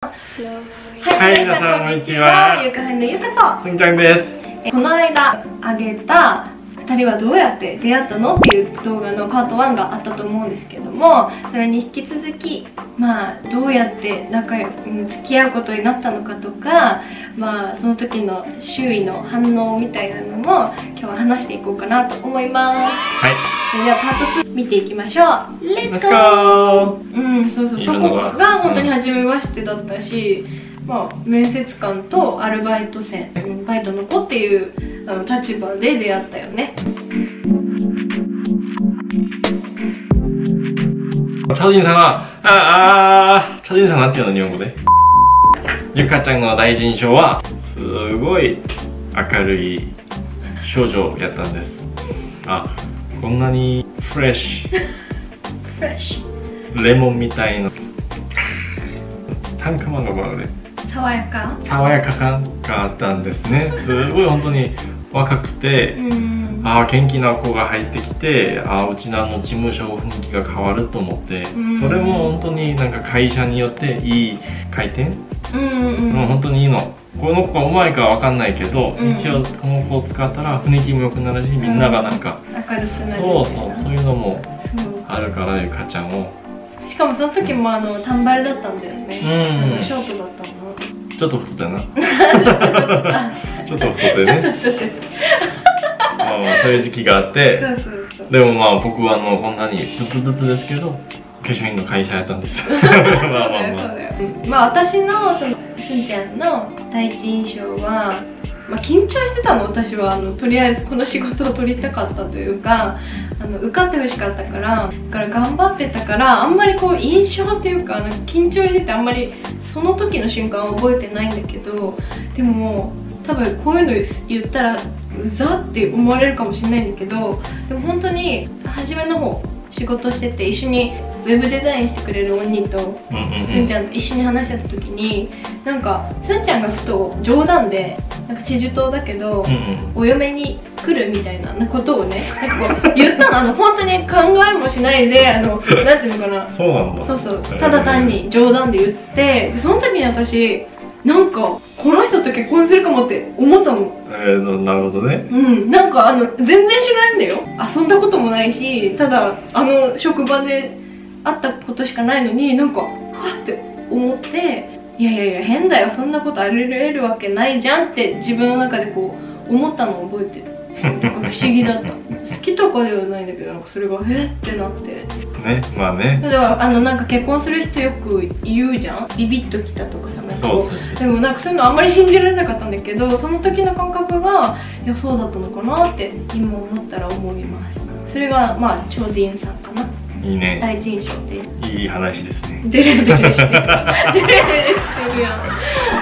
はい、皆さんこんにちは。ゆかはんのゆかとすんちゃんです。 この間あげた2人はどうやって出会ったのっていう動画のパート1があったと思うんですけども、それに引き続きどうやって付き合うことになったのかとか、その時の周囲の反応みたいなのも今日は話していこうかなと思います。はい、それではパート2見ていきましょう。レッツゴー。そこが本当に初めましてだったし、面接官とアルバイト生、バイトの子っていう立場で出会ったよね。 チャジンさんはチャジンさんなんていうの日本語で。ゆかちゃんの第一印象はすごい明るい少女やったんです。こんなにフレッシュレモンみたいな酸化マンがバーで爽やか感があったんですね。すごい本当に若くて、元気な子が入ってきて、うちの事務所雰囲気が変わると思って、それも本当になんか会社によっていい回転、もう本当にいいの。この子がうまいかわかんないけど、一応この子を使ったら雰囲気も良くなるし、みんながなんか明るくなる。 そういうのもあるから、ゆかちゃんを。 しかもその時も短バレだったんだよね。ショートだったの。 ちょっと太ったよな。ちょっと太ってね。そういう時期があって、でも僕はこんなにブツブツですけど、化粧品の会社やったんです。 私のすんちゃんの第一印象は、緊張してたの。私はとりあえずこの仕事を取りたかったというか、受かってほしかったから頑張ってたから、あんまり印象っていうか緊張してて、あんまりその時の瞬間は覚えてないんだけど、でも多分こういうの言ったらうざって思われるかもしれないんだけど、でも本当に初めの方仕事してて、一緒にウェブデザインしてくれるお兄とすんちゃんと一緒に話してた時に、なんかすんちゃんがふと冗談でチェジュ島だけど、お嫁に来るみたいなことをね、言ったの。本当に考えもしないで、なんていうのかな、そうただ単に冗談で言って、でその時に私なんかこの人と結婚するかもって思ったの。 なるほどね。 なんか全然知らないんだよ。遊んだこともないし、ただ職場で会ったことしかないのに、なんかはって思って、いや変だよ、そんなことあり得るわけないじゃんって自分の中で思ったのを覚えてる。なんか不思議だった。好きとかではないんだけど、なんかそれがってなってね。だからなんか結婚する人よく言うじゃん、ビビッときたとかさ、でもなんかそういうのあんまり信じられなかったんだけど、その時の感覚がそうだったのかなって今思ったら思います。それがチョーディンさんかな。いいね。第一印象でいい話ですね。 デレデレしてる。デレデレしてるやん。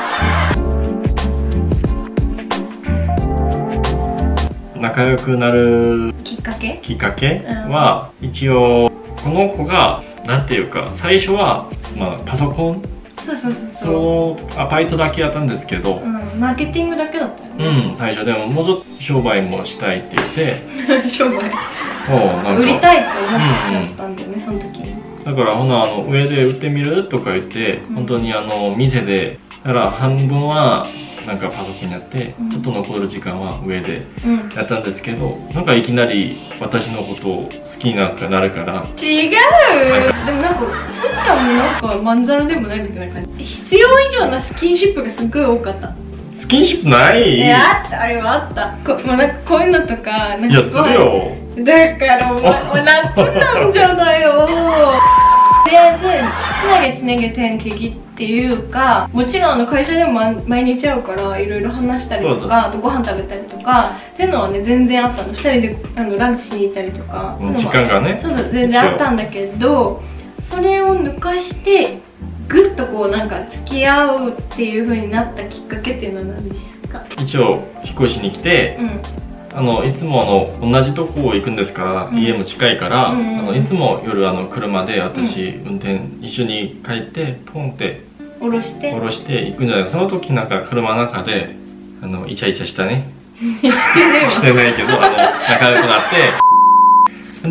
仲良くなるきっかけは、一応この子がなんていうか、最初はパソコン、バイトだけやったんですけど、 マーケティングだけだったよね。 最初でももうちょっと商売もしたいって言って、 商売売りたいと思っちゃったんだよね、その時に。 だから上で売ってみるとか言って、本当に店で、だから半分はなんかパソコンやって、ちょっと残る時間は上でやったんですけど、なんかいきなり私のことを好きになるから。違う。でもなんかすんちゃんもなんかまんざらでもないみたいな感じ。必要以上なスキンシップがすっごい多かった。スキンシップない？あった。なんかこういうのとか、なんかすごい。いや、するよ。だから夏なんじゃないよ。とりあえずちなげてんけぎっていうか、もちろん会社でも毎日会うからいろいろ話したりとか、あとご飯食べたりとかっていうのはね、全然あったの。2人でランチしに行ったりとか、時間がね、全然あったんだけど、それを抜かしてぐっとなんか付き合うっていう風になったきっかけっていうのは何ですか？一応引っ越しに来て、いつも同じとこ行くんですから、家も近いから、いつも夜車で私運転一緒に帰ってポンって下ろして行くんじゃないか。その時なんか車の中でイチャイチャしたね。してないけど仲良くなって、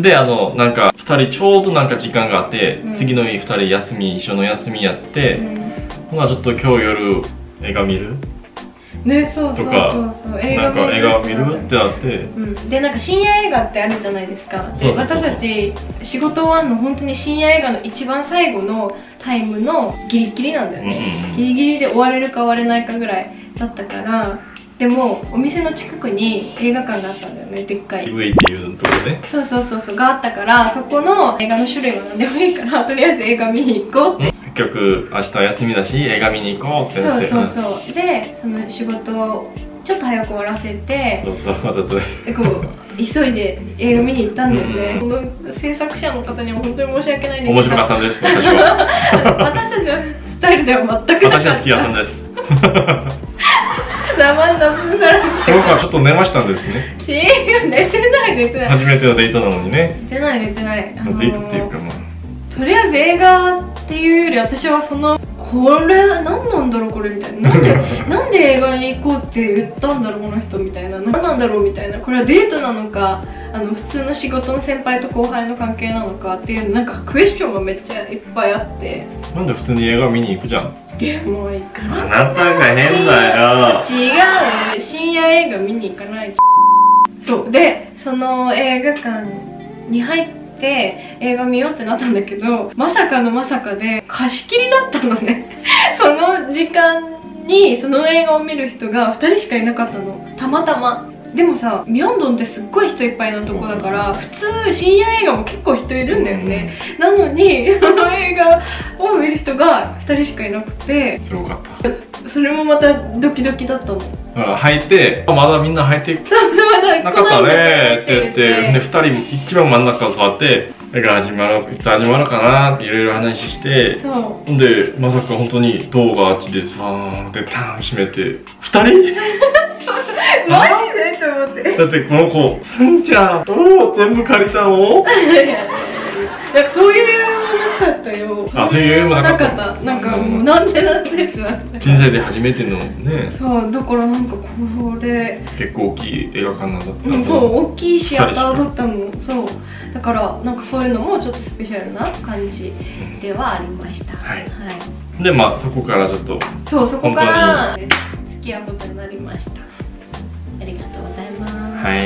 でなんか2人ちょうどなんか時間があって、次の日2人一緒の休みやって、 ほなちょっと今日夜映画見るね、そうそうそうそう、 映画見るってなって、 でなんか深夜映画ってあるじゃないですか。で私たち仕事終わんの本当に深夜映画の一番最後のタイムのギリギリなんだよね。ギリギリで終われるか終われないかぐらいだったから、でもお店の近くに映画館があったんだよね、でっかい EV っていうところで、 そうがあったから、そこの映画の種類は何でもいいからとりあえず映画見に行こうって、 結局明日休みだし映画見に行こうってなって、 そうでその仕事をちょっと早く終わらせて、 ちょっとでこう急いで映画見に行ったんだよね。制作者の方には本当に申し訳ないんですけど、 面白かったんです、私は私たちのスタイルでは全く私は好きだったんです。 生分されて、 この子はちょっと寝ましたんですね。 違う、寝てない初めてのデートなのにね。 寝てないデートっていうか、まあとりあえず映画っていうより、私はそのこれ何なんだろうこれみたいな、なんで映画に行こうって言ったんだろうこの人みたいな、何なんだろうみたいな、これはデートなのか普通の仕事の先輩と後輩の関係なのかっていうなんかクエスチョンがめっちゃいっぱいあって、 なんで普通に映画見に行くじゃん。 でも行かない。 あなたが変だよ。 違う、深夜映画見に行かない。そうで、その映画館に入って映画見ようってなったんだけど、まさかのまさかで貸し切りだったのね。その時間にその映画を見る人が2人しかいなかったの、たまたま。でもさ、ミョンドンってすっごい人いっぱいなとこだから、普通深夜映画も結構人いるんだよね。なのにその映画を見る人が2人しかいなくて、 すごかった。 それもまたドキドキだったの。 入ってまだみんな入ってなかったねって言って、で2人一番真ん中座って映画いつ始まるかなっていろいろ話して、ほんでまさか本当にドアがあっちでさーってターン閉めて2人マジでと思って。 だってこの子さんちゃん全部借りたのなんかそういうなかったよ。 あ、そういうのなかった。 なんかもうなんでってなって。 人生で初めてのね。 そうだからなんかこれ結構大きい映画館なんだった。 もう大きいシアターだったの。そうだからなんかそういうのもちょっとスペシャルな感じではありました。はい。 でまあそこからちょっとそこから付き合うことになりました。ありがとうございます。 はい。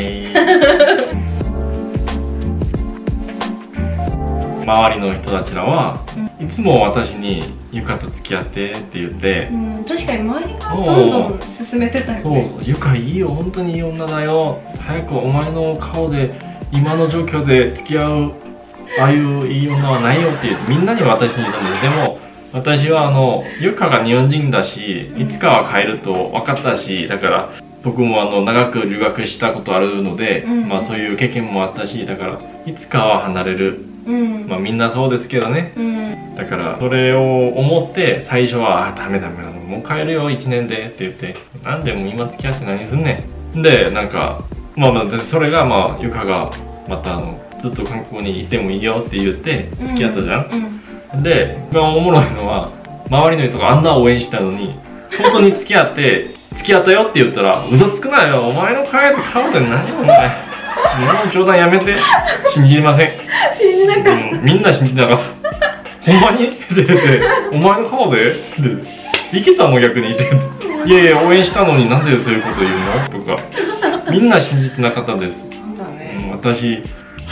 周りの人たちらはいつも私に「ゆかと付き合って」って言って、 確かに周りがどんどん進めてたよね。 ゆかいいよ、本当にいい女だよ、早くお前の顔で今の状況で付き合うああいういい女はないよって言ってみんなに私に言ったんです。でも私はゆかが日本人だし、いつかは帰ると分かったし、だから僕も長く留学したことあるので、まあそういう経験もあったし、だからいつかは離れる。まあみんなそうですけどね、だからそれを思って最初は「ダメもう帰るよ1年で」って言って「なんでもう今付き合って何すんねん」でなんかそれがゆかがまたずっと韓国にいてもいいよって言って付き合ったじゃん。で一番おもろいのは周りの人があんな応援したのに本当に付き合ったよって言ったら「嘘つくなよ、お前の顔で何お前もう冗談やめて、信じません」 信じなかった、 みんな信じなかったほんまにって言って「お前の顔で?」って「いけたの逆に」って「いやいや応援したのになんでそういうこと言うの?」とかみんな信じてなかったです。 そうだね、 私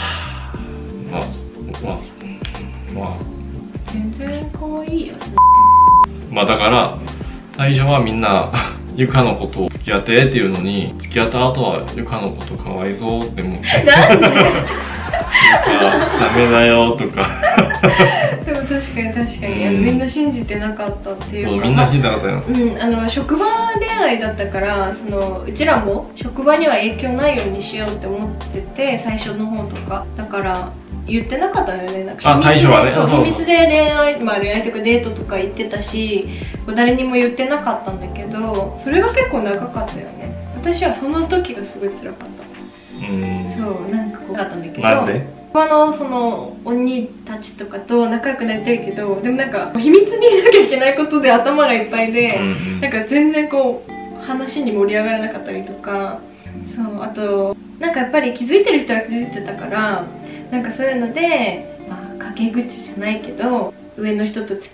まあ全然可愛いよ。 だから最初はみんなゆかのことを付き合ってっていうのに、付き合った後はゆかのことかわいそうって思ってなんでダメだよとかでも確かにみんな信じてなかったっていうか、 そうみんな信じてなかったよ。 職場恋愛だったからうちらも職場には影響ないようにしようって思ってて、最初の方とかだから言ってなかったのよね。なんか最初はね、 秘密で恋愛というかデートとか行ってたし、誰にも言ってなかったんだけど、それが結構長かったよね。私はその時がすごい辛かった。そうなんかこうあったんだけど、 なんでその鬼たちとかと仲良くなりたいけど、でもなんか秘密にしなきゃいけないことで頭がいっぱいで、なんか全然こう話に盛り上がらなかったりとか、そうあとなんかやっぱり気づいてる人は気づいてたから、なんかそういうので陰口じゃないけど上の人と付き合っ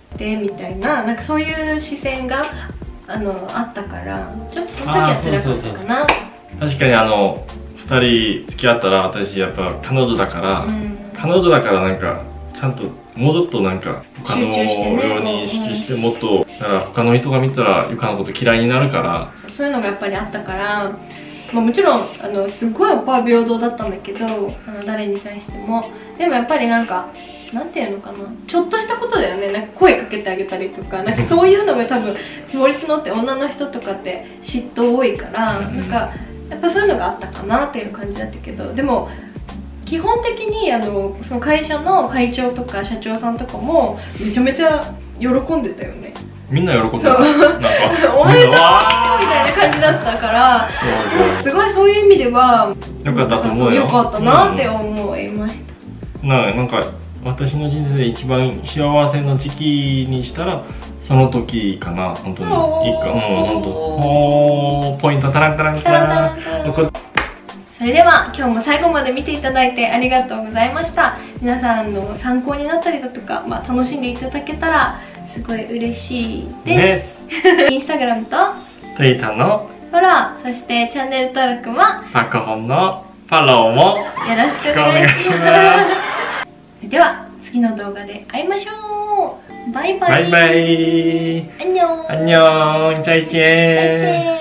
でみたいな、なんかそういう視線があったから、ちょっとその時は辛かったかな。 確かに2人付き合ったら、私やっぱ彼女だから、彼女だからなんかちゃんともうちょっとなんか他のように意識して、もっとだから他の人が見たらゆかのこと嫌いになるから、 そういうのがやっぱりあったから、まあ、もちろんすごいおっぱい平等だったんだけど、誰に対しても。でもやっぱりなんかなんていうのかな、ちょっとしたことだよね。なんか声かけてあげたりとか、なんかそういうのが多分積もり積もって、女の人とかって嫉妬多いから、なんかやっぱそういうのがあったかなっていう感じだったけど、でも基本的にその会社の会長とか社長さんとかもめちゃめちゃ喜んでたよね。 みんな喜んでた。なんかおめでとうみたいな感じだったから、すごいそういう意味ではよかったと思うよ。 よかったなって思いました。 なんか私の人生で一番幸せの時期にしたらその時かな、本当に。本当。ポイントタランタランタラン。 それでは今日も最後まで見ていただいてありがとうございました。皆さんの参考になったりだとか、楽しんでいただけたらすごい嬉しいです。インスタグラムと Twitter のフォロー、そしてチャンネル登録もパカホンのフォローもよろしくお願いします。では次の動画で会いましょう。バイバイ。 バイバイ。 안녕。 안녕。再见。 再见。